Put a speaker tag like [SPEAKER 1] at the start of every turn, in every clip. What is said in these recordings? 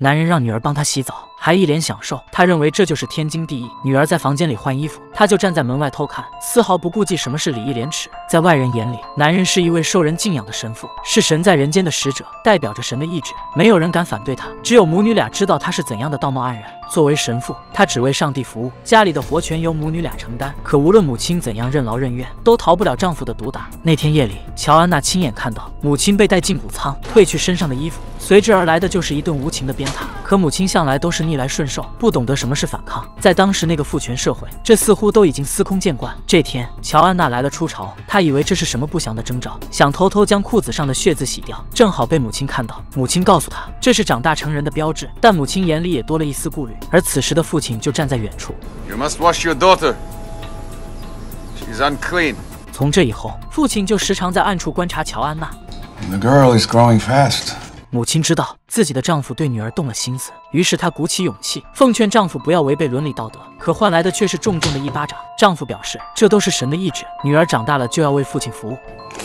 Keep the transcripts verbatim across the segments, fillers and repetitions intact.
[SPEAKER 1] 男人让女儿帮他洗澡，还一脸享受，他认为这就是天经地义。女儿在房间里换衣服，他就站在门外偷看，丝毫不顾忌什么是礼义廉耻。在外人眼里，男人是一位受人敬仰的神父，是神在人间的使者，代表着神的意志，没有人敢反对他。只有母女俩知道他是怎样的道貌岸然。作为神父，他只为上帝服务，家里的活全由母女俩承担。可无论母亲怎样任劳任怨，都逃不了丈夫的毒打。那天夜里，乔安娜亲眼看到母亲被带进谷仓，褪去身上的衣服，随之而来的就是一顿无情的鞭挞。可母亲向来都是逆来顺受，不懂得什么是反抗。在当时那个父权社会，这似乎都已经司空见惯。这天，乔安娜来了初潮，她以为这是什么不祥的征兆，想偷偷将裤子上的血渍洗掉，正好被母亲看到。母亲告诉她，这是长大成人的标志，但母亲眼里也多了一丝顾虑。而此时的父亲就站在远处。
[SPEAKER 2] You must wash your daughter. She's unclean.
[SPEAKER 1] 从这以后，父亲就时常在暗处观察乔安娜。
[SPEAKER 2] The girl is growing fast.
[SPEAKER 1] 母亲知道自己的丈夫对女儿动了心思，于是她鼓起勇气，奉劝丈夫不要违背伦理道德，可换来的却是重重的一巴掌。丈夫表示，这都是神的意志，女儿长大了就要为父亲服务。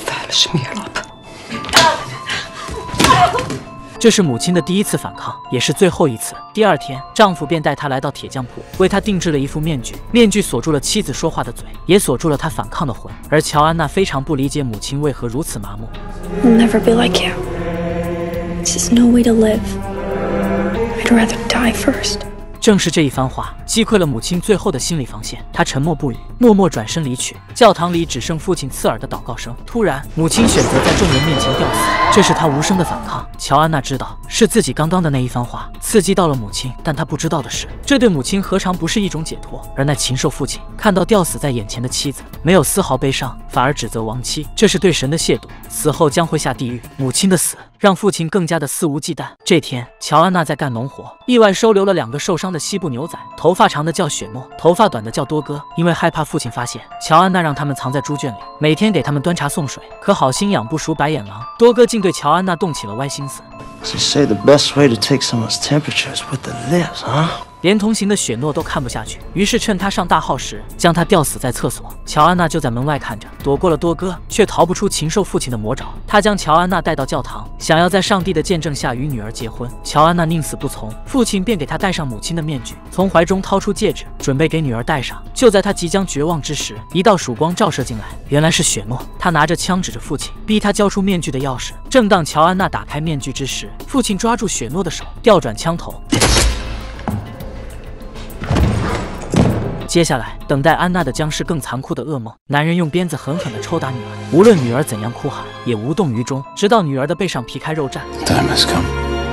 [SPEAKER 1] 这是母亲的第一次反抗，也是最后一次。第二天，丈夫便带她来到铁匠铺，为她定制了一副面具。面具锁住了妻子说话的嘴，也锁住了她反抗的魂。而乔安娜非常不理解母亲为何如此麻木。
[SPEAKER 3] I'll never be like you. This is no way to live. I'd rather die first.
[SPEAKER 1] 正是这一番话击溃了母亲最后的心理防线，她沉默不语，默默转身离去。教堂里只剩父亲刺耳的祷告声。突然，母亲选择在众人面前吊死，这是她无声的反抗。乔安娜知道是自己刚刚的那一番话刺激到了母亲，但她不知道的是，这对母亲何尝不是一种解脱？而那禽兽父亲看到吊死在眼前的妻子，没有丝毫悲伤，反而指责亡妻，这是对神的亵渎，死后将会下地狱。母亲的死让父亲更加的肆无忌惮。这天，乔安娜在干农活，意外收留了两个受伤的西部牛仔，头发长的叫雪诺，头发短的叫多哥。因为害怕父亲发现，乔安娜让他们藏在猪圈里，每天给他们端茶送水。可好心养不熟白眼狼，多哥竟对乔安娜动起了歪心思。
[SPEAKER 4] They say the best way to take someone's temperature is with the lips, huh?
[SPEAKER 1] 连同行的雪诺都看不下去，于是趁他上大号时，将他吊死在厕所。乔安娜就在门外看着，躲过了多哥，却逃不出禽兽父亲的魔爪。他将乔安娜带到教堂，想要在上帝的见证下与女儿结婚。乔安娜宁死不从，父亲便给她戴上母亲的面具，从怀中掏出戒指，准备给女儿戴上。就在他即将绝望之时，一道曙光照射进来，原来是雪诺。他拿着枪指着父亲，逼他交出面具的钥匙。正当乔安娜打开面具之时，父亲抓住雪诺的手，调转枪头。接下来，等待安娜的将是更残酷的噩梦。男人用鞭子狠狠地抽打女儿，无论女儿怎样哭喊，也无动于衷，直到女儿的背上皮开肉绽。
[SPEAKER 2] Time has come.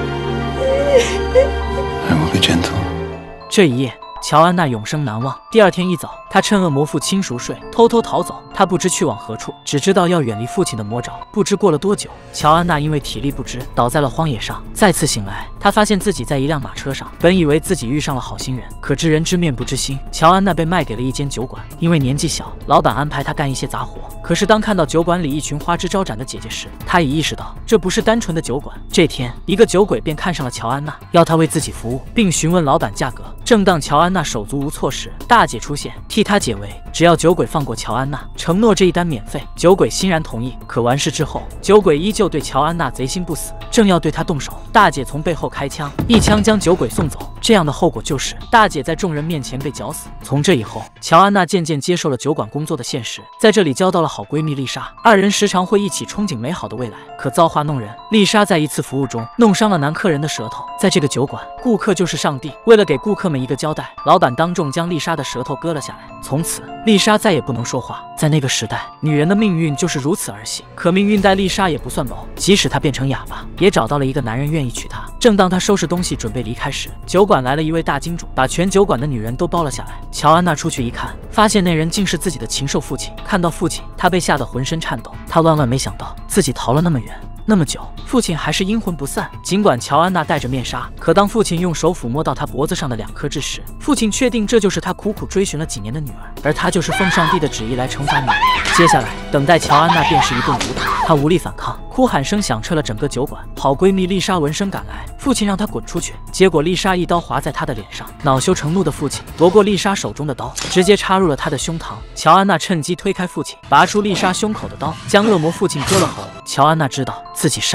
[SPEAKER 2] I will be gentle.
[SPEAKER 1] 这一夜，乔安娜永生难忘。第二天一早，她趁恶魔父亲熟睡，偷偷逃走。她不知去往何处，只知道要远离父亲的魔爪。不知过了多久，乔安娜因为体力不支，倒在了荒野上。再次醒来，她发现自己在一辆马车上，本以为自己遇上了好心人，可知人知面不知心。乔安娜被卖给了一间酒馆，因为年纪小，老板安排她干一些杂活。可是当看到酒馆里一群花枝招展的姐姐时，她已意识到这不是单纯的酒馆。这天，一个酒鬼便看上了乔安娜，要她为自己服务，并询问老板价格。正当乔安娜手足无措时，大姐出现，替她解围。只要酒鬼放过乔安娜，承诺这一单免费，酒鬼欣然同意。可完事之后，酒鬼依旧对乔安娜贼心不死，正要对她动手，大姐从背后开枪，一枪将酒鬼送走。这样的后果就是大姐在众人面前被绞死。从这以后，乔安娜渐渐接受了酒馆工作的现实，在这里交到了好闺蜜丽莎，二人时常会一起憧憬美好的未来。可造化弄人，丽莎在一次服务中弄伤了男客人的舌头。在这个酒馆，顾客就是上帝，为了给顾客们一个交代，老板当众将丽莎的舌头割了下来。从此，丽莎再也不能说话。在那个时代，女人的命运就是如此儿戏。可命运待丽莎也不算薄，即使她变成哑巴，也找到了一个男人愿意娶她。正当她收拾东西准备离开时，酒馆来了一位大金主，把全酒馆的女人都包了下来。乔安娜出去一看，发现那人竟是自己的禽兽父亲。看到父亲，她被吓得浑身颤抖。她万万没想到自己逃了那么远那么久，父亲还是阴魂不散。尽管乔安娜戴着面纱，可当父亲用手抚摸到她脖子上的两颗痣时，父亲确定这就是他苦苦追寻了几年的女儿，而他就是奉上帝的旨意来惩罚女儿。接下来，等待乔安娜便是一顿毒打，她无力反抗，哭喊声响彻了整个酒馆。好闺蜜丽莎闻声赶来，父亲让她滚出去，结果丽莎一刀划在她的脸上。恼羞成怒的父亲夺过丽莎手中的刀，直接插入了她的胸膛。乔安娜趁机推开父亲，拔出丽莎胸口的刀，将恶魔父亲割了喉。乔安娜知道自己杀了人，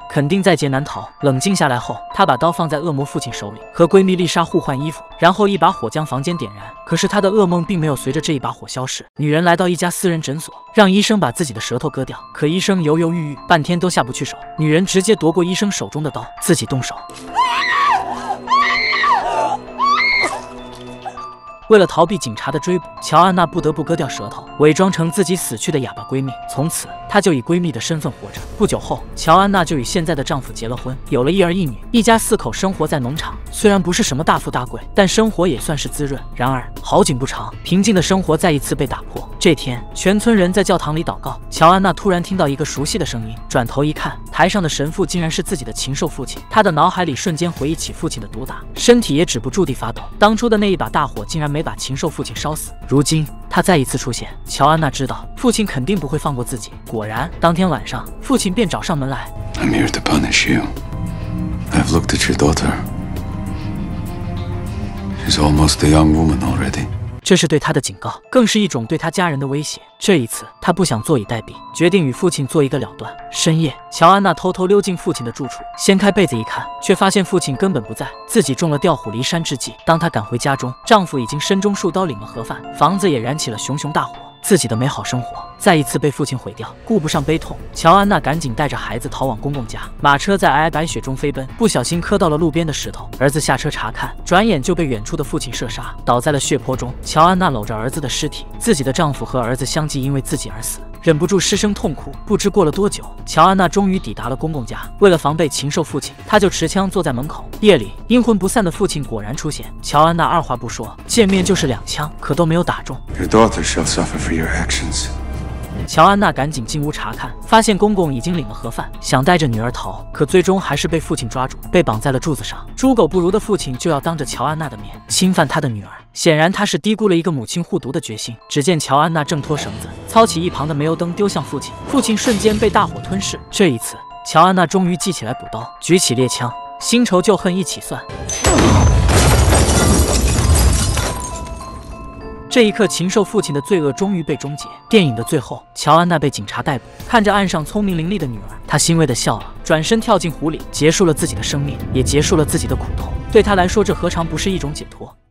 [SPEAKER 1] 肯定在劫难逃。冷静下来后，她把刀放在恶魔父亲手里，和闺蜜丽莎互换衣服，然后一把火将房间点燃。可是她的噩梦并没有随着这一把火消逝。女人来到一家私人诊所，让医生把自己的舌头割掉，可医生犹犹豫豫，半天都下不去手。女人直接夺过医生手中的刀，自己动手。为了逃避警察的追捕，乔安娜不得不割掉舌头，伪装成自己死去的哑巴闺蜜。从此，她就以闺蜜的身份活着。不久后，乔安娜就与现在的丈夫结了婚，有了一儿一女，一家四口生活在农场。虽然不是什么大富大贵，但生活也算是滋润。然而，好景不长，平静的生活再一次被打破。这天，全村人在教堂里祷告，乔安娜突然听到一个熟悉的声音，转头一看，台上的神父竟然是自己的禽兽父亲。她的脑海里瞬间回忆起父亲的毒打，身体也止不住地发抖。当初的那一把大火竟然没把禽兽父亲烧死，如今他再一次出现，乔安娜知道父亲肯定不会放过自己。果然，当天晚上，父亲便找上门来。
[SPEAKER 5] I'm here to punish you. I've looked at your daughter. She's almost a young woman already.
[SPEAKER 1] 这是对他的警告，更是一种对他家人的威胁。这一次，他不想坐以待毙，决定与父亲做一个了断。深夜，乔安娜偷偷溜进父亲的住处，掀开被子一看，却发现父亲根本不在，自己中了调虎离山之计。当她赶回家中，丈夫已经身中数刀，领了盒饭，房子也燃起了熊熊大火。自己的美好生活再一次被父亲毁掉。顾不上悲痛，乔安娜赶紧带着孩子逃往公公家。马车在皑皑白雪中飞奔，不小心磕到了路边的石头。儿子下车查看，转眼就被远处的父亲射杀，倒在了血泊中。乔安娜搂着儿子的尸体，自己的丈夫和儿子相继因为自己而死，忍不住失声痛哭。不知过了多久，乔安娜终于抵达了公公家。为了防备禽兽父亲，她就持枪坐在门口。夜里，阴魂不散的父亲果然出现。乔安娜二话不说，见面就是两枪，可都没有打中。
[SPEAKER 5] Your daughter shall suffer for your actions.
[SPEAKER 1] 乔安娜赶紧进屋查看，发现公公已经领了盒饭，想带着女儿逃，可最终还是被父亲抓住，被绑在了柱子上。猪狗不如的父亲就要当着乔安娜的面侵犯她的女儿，显然他是低估了一个母亲护犊的决心。只见乔安娜挣脱绳子，操起一旁的煤油灯丢向父亲，父亲瞬间被大火吞噬。这一次，乔安娜终于记起来补刀，举起猎枪，新仇旧恨一起算。这一刻，禽兽父亲的罪恶终于被终结。电影的最后，乔安娜被警察逮捕，看着岸上聪明伶俐的女儿，她欣慰地笑了，转身跳进湖里，结束了自己的生命，也结束了自己的苦痛。对她来说，这何尝不是一种解脱？